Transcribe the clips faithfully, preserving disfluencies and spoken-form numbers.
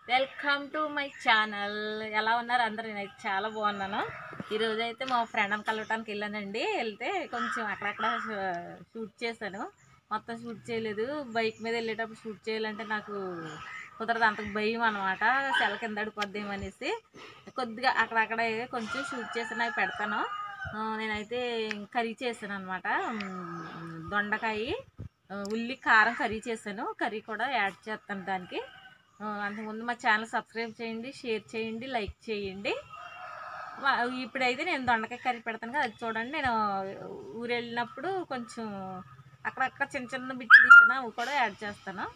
Welcome to my channel. ఎలా ఉన్నారు అందరు? నేనైతే చాలా బాగున్నాను. ఈరోజు అయితే మా ఫ్రెండ్ని కలవటానికి వెళ్ళానండి. వెళ్తే కొంచెం అక్కడక్కడ షూట్ చేశాను. మొత్తం షూట్ చేయలేదు. బైక్ మీద వెళ్ళేటప్పుడు షూట్ చేయాలంటే నాకు కుదరదు, అంతకు భయం అనమాట. సెల కింద పడిపోద్దేమనేసి కొద్దిగా అక్కడక్కడే కొంచెం షూట్ చేసి నాకు పెడతాను. నేనైతే కర్రీ చేశాను అనమాట. దొండకాయ ఉల్లి కారం కర్రీ చేశాను. కర్రీ కూడా యాడ్ చేస్తాను దానికి. అంతకుముందు మా ఛానల్ సబ్స్క్రైబ్ చేయండి, షేర్ చేయండి, లైక్ చేయండి. ఇప్పుడైతే నేను దొండకాయ కర్రీ పెడతాను కదా, అది చూడండి. నేను ఊరు వెళ్ళినప్పుడు కొంచెం అక్కడక్కడ చిన్న చిన్న బిట్లు తీస్తాను, అవి కూడా యాడ్ చేస్తాను.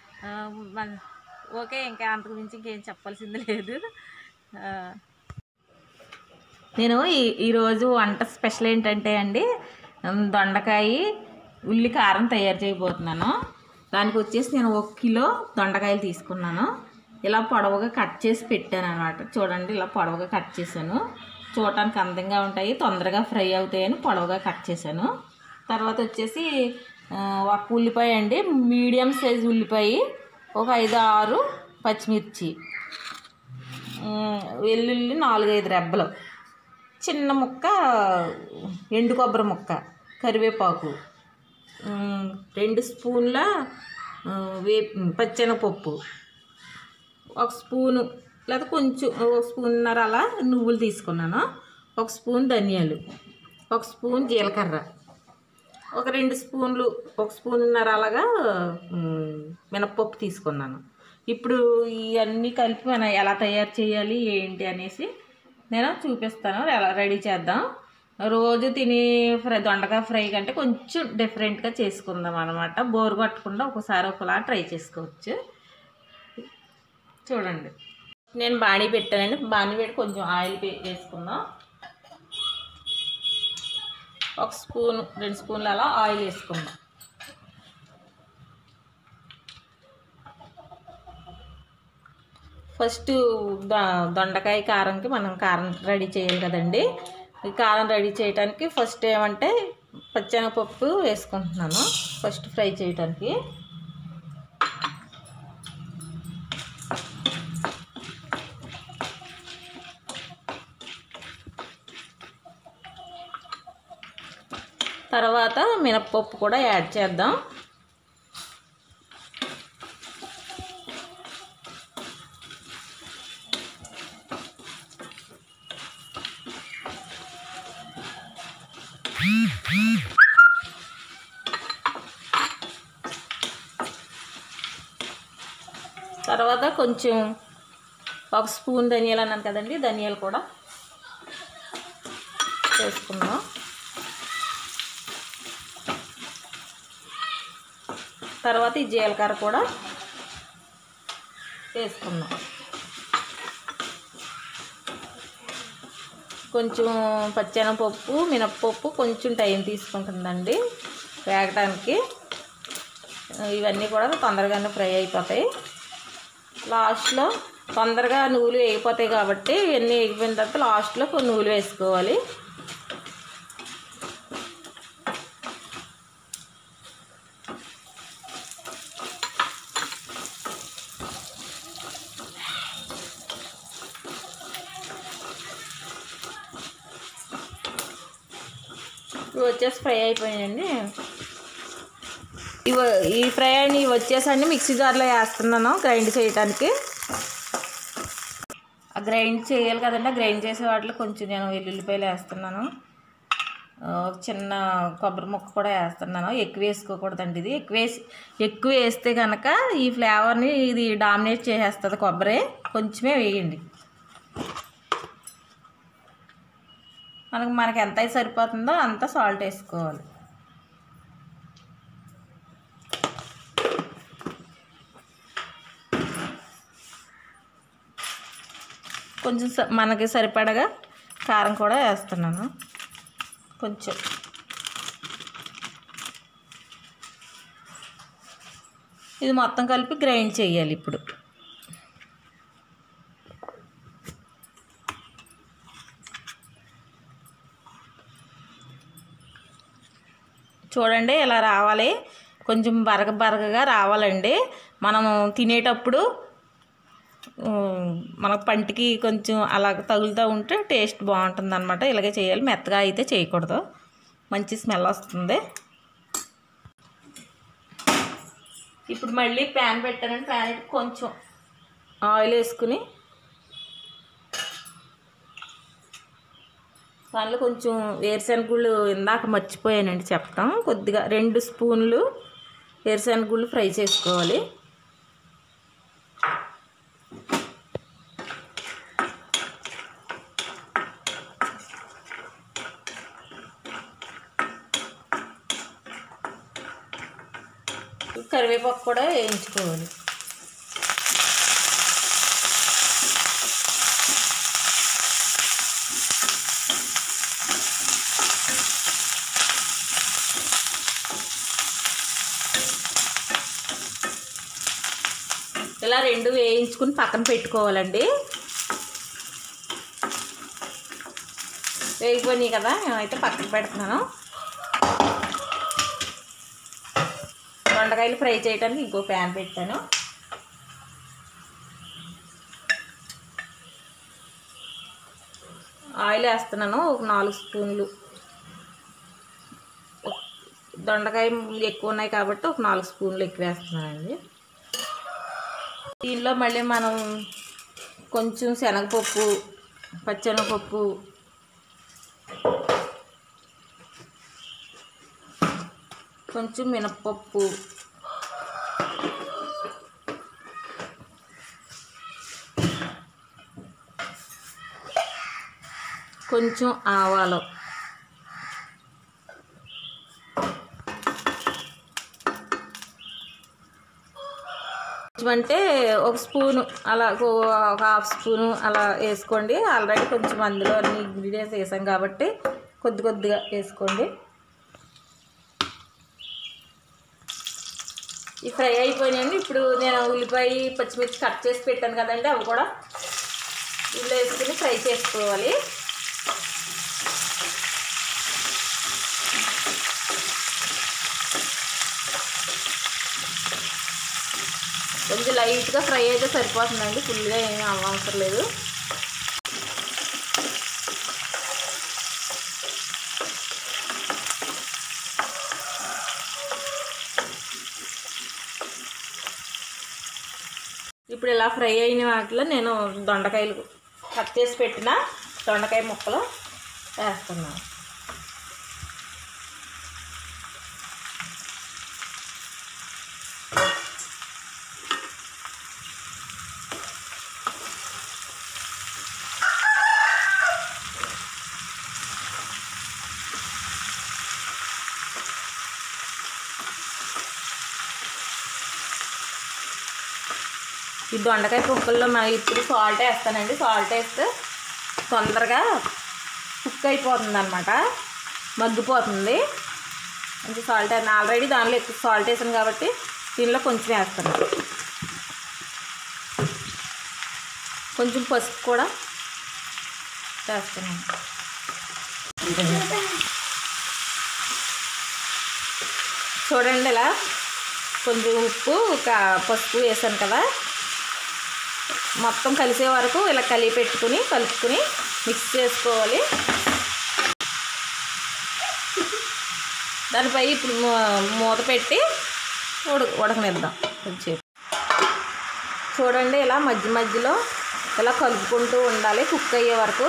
ఓకే, ఇంకా అంతకు మించి ఇంకేం చెప్పాల్సింది లేదు. నేను ఈ ఈరోజు వంట స్పెషల్ ఏంటంటే అండి, దొండకాయ ఉల్లి కారం తయారు చేయబోతున్నాను. దానికి వచ్చేసి నేను ఒక కిలో దొండకాయలు తీసుకున్నాను. ఇలా పొడవుగా కట్ చేసి పెట్టాను అనమాట. చూడండి, ఇలా పొడవుగా కట్ చేశాను. చూడటానికి అందంగా ఉంటాయి, తొందరగా ఫ్రై అవుతాయని పొడవుగా కట్ చేశాను. తర్వాత వచ్చేసి ఒక ఉల్లిపాయ అండి, మీడియం సైజ్ ఉల్లిపాయ, ఒక ఐదు ఆరు పచ్చిమిర్చి, వెల్లుల్లి నాలుగైదు రెబ్బలు, చిన్న ముక్క ఎండు కొబ్బరి ముక్క, కరివేపాకు, రెండు స్పూన్ల వే పచ్చెనపప్పు, ఒక స్పూను లేదా కొంచెం ఒక స్పూన్నర అలా నువ్వులు తీసుకున్నాను, ఒక స్పూన్ ధనియాలు, ఒక స్పూన్ జీలకర్ర, ఒక రెండు స్పూన్లు ఒక స్పూన్నర అలాగా మినప్పప్పు తీసుకున్నాను. ఇప్పుడు ఇవన్నీ కలిపి మనం ఎలా తయారు చేయాలి ఏంటి అనేసి నేను చూపిస్తాను. ఎలా రెడీ చేద్దాం. రోజు తిని ఫ్రై దొండకాయ ఫ్రై కంటే కొంచెం డిఫరెంట్గా చేసుకుందాం అనమాట. బోరు కొట్టకుండా ఒకసారి ఒకలా ట్రై చేసుకోవచ్చు. చూడండి, నేను బాణీ పెట్టానండి. బాణీ పెట్టి కొంచెం ఆయిల్ వేసుకుందాం. ఒక స్పూన్ రెండు స్పూన్లు అలా ఆయిల్ వేసుకుందాం. ఫస్ట్ దొండకాయ కారంకి మనం కారం రెడీ చేయాలి కదండి. ఈ కారం రెడీ చేయడానికి ఫస్ట్ ఏమంటే పచ్చెనపప్పు వేసుకుంటున్నాను ఫస్ట్ ఫ్రై చేయడానికి. తర్వాత మినప్పప్పు కూడా యాడ్ చేద్దాం. తర్వాత కొంచెం ఒక స్పూన్ ధనియాలు అన్నాను కదండి, ధనియాలు కూడా వేసుకుందాం. తర్వాత ఈ జీలకర్ర కూడా వేసుకుందాం. కొంచెం పచ్చెనపప్పు మినప్పప్పు కొంచెం టైం తీసుకుంటుందండి వేగటానికి. ఇవన్నీ కూడా తొందరగానే ఫ్రై అయిపోతాయి. లాస్ట్లో తొందరగా నువ్వులు వేగిపోతాయి కాబట్టి ఇవన్నీ వేగిపోయిన తర్వాత లాస్ట్లో కొన్ని నువ్వులు వేసుకోవాలి. ఇవి వచ్చేసి ఫ్రై అయిపోయాయండి. ఇవి ఈ ఫ్రై అని ఇవి వచ్చేసండి మిక్సీ జార్లో వేస్తున్నాను గ్రైండ్ చేయడానికి. ఆ గ్రైండ్ చేయాలి కదండి, ఆ గ్రైండ్ చేసే వాటిలో కొంచెం నేను వెల్లుల్లిపాయలు వేస్తున్నాను, చిన్న కొబ్బరి ముక్క కూడా వేస్తున్నాను. ఎక్కువ వేసుకోకూడదండి, ఇది ఎక్కువ వేసి ఎక్కువ వేస్తే కనుక ఈ ఫ్లేవర్ని ఇది డామినేట్ చేసేస్తుంది కొబ్బరి. కొంచెమే వేయండి. మనకు మనకి ఎంత అయితే సరిపోతుందో అంత సాల్ట్ వేసుకోవాలి. కొంచెం మనకి సరిపడగా కారం కూడా వేస్తున్నాను కొంచెం. ఇది మొత్తం కలిపి గ్రైండ్ చేయాలి ఇప్పుడు. చూడండి, ఇలా రావాలి. కొంచెం బరగ బరగగా రావాలండి. మనము తినేటప్పుడు మనకు పంటికి కొంచెం అలా తగులుతూ ఉంటే టేస్ట్ బాగుంటుంది అనమాట. ఇలాగే చేయాలి, మెత్తగా అయితే చేయకూడదు, మంచి స్మెల్ వస్తుంది. ఇప్పుడు మళ్ళీ ప్యాన్ పెట్టానండి. ప్యాన్ పెట్టి కొంచెం ఆయిల్ వేసుకుని దానిలో కొంచెం వేరుశనగ గుళ్ళు ఇందాక మర్చిపోయానండి చెప్పడం, కొద్దిగా రెండు స్పూన్లు వేరుశనగ గుళ్ళు ఫ్రై చేసుకోవాలి. కరివేపాకు కూడా వేయించుకోవాలి. ఇలా రెండు వేయించుకుని పక్కన పెట్టుకోవాలండి. వేగిపోయినాయి కదా, నేనైతే పక్కన పెడుతున్నాను. దొండకాయలు ఫ్రై చేయడానికి ఇంకో ప్యాన్ పెట్టాను. ఆయిల్ వేస్తున్నాను ఒక నాలుగు స్పూన్లు. దొండకాయ ఎక్కువ ఉన్నాయి కాబట్టి ఒక నాలుగు స్పూన్లు ఎక్కువ వేస్తున్నానండి. దీనిలో మళ్ళీ మనం కొంచెం శనగపప్పు, పచ్చెనగపప్పు, కొంచెం మినప్పప్పు, కొంచెం ఆవాలు, అంటే ఒక స్పూను అలా ఒక హాఫ్ స్పూను అలా వేసుకోండి. ఆల్రెడీ కొంచెం అందులో అన్ని ఇంగ్రీడియంట్స్ వేసాం కాబట్టి కొద్ది కొద్దిగా వేసుకోండి. ఈ ఫ్రై అయిపోయినాయండి. ఇప్పుడు నేను ఉల్లిపాయ పచ్చిమిర్చి కట్ చేసి పెట్టాను కదండి, అవి కూడా ఇందులో వేసుకుని ఫ్రై చేసుకోవాలి. కొంచెం లైట్గా ఫ్రై అయితే సరిపోతుందండి, ఫుల్గా ఏమీ అవసరం లేదు. ఇప్పుడు ఇలా ఫ్రై అయిన వాటిలో నేను దొండకాయలు కట్ చేసి పెట్టిన దొండకాయ ముక్కలు వేస్తున్నాను. ఈ దొండకాయ ముక్కల్లో మరి ఇప్పుడు సాల్ట్ వేస్తానండి. సాల్ట్ వేస్తే తొందరగా కుక్ అయిపోతుంది అన్నమాట, మగ్గిపోతుంది. కొంచెం సాల్ట్ వేస్తాను, ఆల్రెడీ దానిలో ఎక్కువ సాల్ట్ వేసాను కాబట్టి దీనిలో కొంచెం వేస్తాను. కొంచెం పసుపు కూడా వేస్తున్నాను. చూడండి, ఇలా కొంచెం ఉప్పు పసుపు వేసాను కదా, మొత్తం కలిసే వరకు ఇలా కలిపి పెట్టుకుని కలుపుకుని మిక్స్ చేసుకోవాలి. దానిపై ఇప్పుడు మూత పెట్టి ఉడక ఉడకనిద్దాం కొంచెం. చూడండి, ఇలా మధ్య మధ్యలో ఇలా కలుపుకుంటూ ఉండాలి కుక్ అయ్యే వరకు.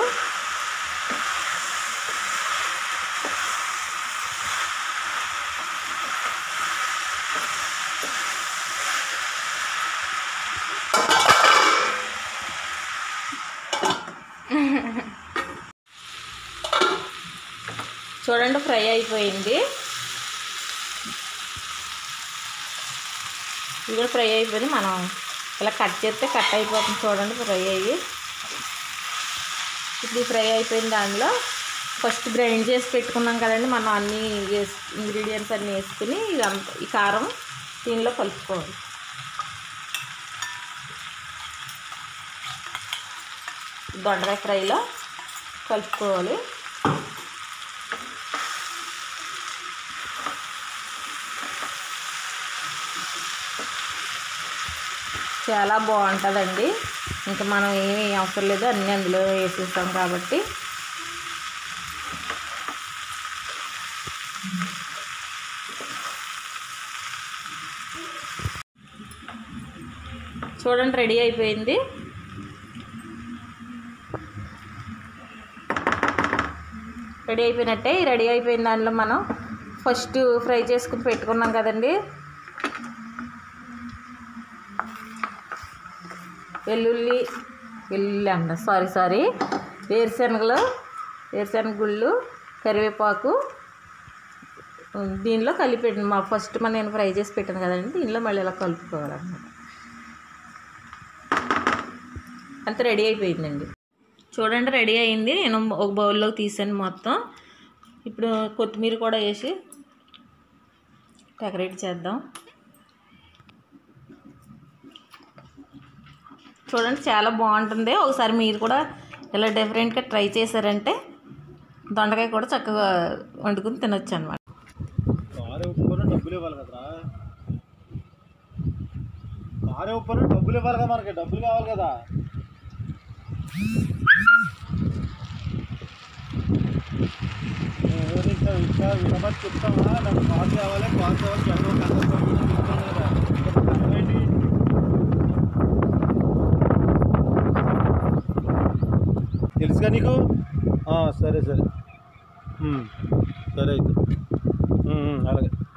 చూడండి, ఫ్రై అయిపోయింది. ఇది కూడా ఫ్రై అయిపోయింది. మనం ఇలా కట్ చేస్తే కట్ అయిపోతుంది. చూడండి, ఫ్రై అయ్యి ఇప్పుడు ఫ్రై అయిపోయింది. దానిలో ఫస్ట్ గ్రైండ్ చేసి పెట్టుకున్నాం కదండి మనం, అన్నీ వేసి ఇంగ్రీడియంట్స్ అన్నీ వేసుకుని ఇదంతా ఈ కారం దీనిలో కలుపుకోవాలి. దొండకాయ ఫ్రైలో కలుపుకోవాలి. చాలా బాగుంటుందండి. ఇంకా మనం ఏమీ అవసరం లేదు, అన్నీ అందులో వేసేస్తాం కాబట్టి. చూడండి రెడీ అయిపోయింది. రెడీ అయిపోయినట్టే. రెడీ అయిపోయిన దాంట్లో మనం ఫస్ట్ ఫ్రై చేసుకుని పెట్టుకున్నాం కదండి వెల్లుల్లి వెల్లుల్లి అంట సారీ సారీ వేరుశనగలు వేరుశనగ గుళ్ళు కరివేపాకు దీనిలో కలిపి మా ఫస్ట్ మన నేను ఫ్రై చేసి పెట్టాను కదండి, దీనిలో మళ్ళీ ఇలా కలుపుకోవాలన్నమాట. అంత రెడీ అయిపోయిందండి. చూడండి రెడీ అయింది. నేను ఒక బౌల్లోకి తీసాను మొత్తం. ఇప్పుడు కొత్తిమీర కూడా వేసి డెకరేట్ చేద్దాం. చూడండి చాలా బాగుంటుంది. ఒకసారి మీరు కూడా ఇలా డిఫరెంట్గా ట్రై చేశారంటే దొండకాయ కూడా చక్కగా వండుకుని తినొచ్చు అనమాట. డబ్బులు ఇవ్వాలి కదరా, కారే ఉప్పు డబ్బులు ఇవ్వాలి కదా, మనకి డబ్బులు కావాలి కదా. ఇంకా వినబడి చెప్తామా, నాకు కార్ కావాలి కార్ కావాలి ఏంటి తెలుసుగా నీకు. సరే సరే సరే అయితే అలాగే.